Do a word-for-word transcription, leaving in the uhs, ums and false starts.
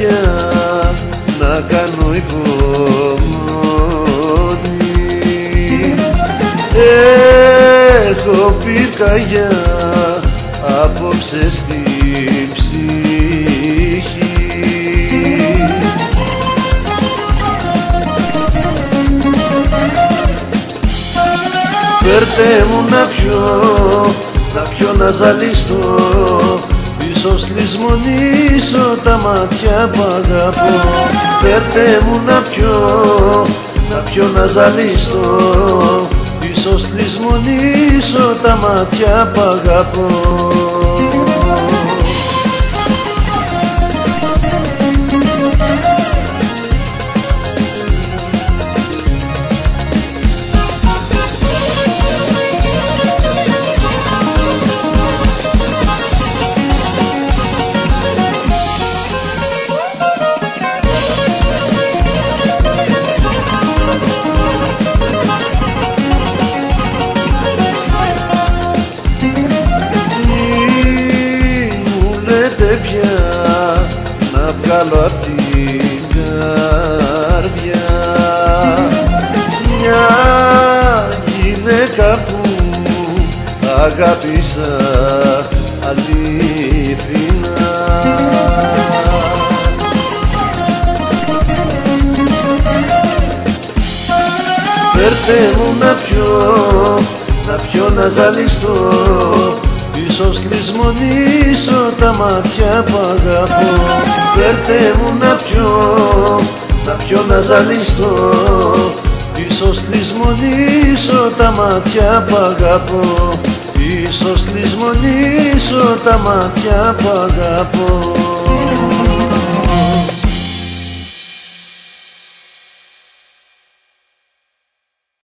πια να κάνω υπομονή. Έχω πυρκαγιά απόψε στην ψυχή. Φέρτε μου να πιω, να πιω να ζαλιστώ, ίσως λησμονήσω τα μάτια που αγαπώ. Φέρτε μου να πιω, να πιω να ζαλιστώ, ίσως λησμονήσω τα μάτια που αγαπώ. Πια να βγάλω απ' την καρδιά μια γυναίκα που αγάπησα αλήθινα. Φέρτε μου να πιω, να πιω να ζαλιστώ, ίσως λησμονήσω τα μάτια που αγαπώ. Φέρτε μου να πιω, να πιω να ζαλιστώ, ίσως λησμονήσω τα μάτια που αγαπώ. Ίσως λησμονήσω τα μάτια που αγαπώ.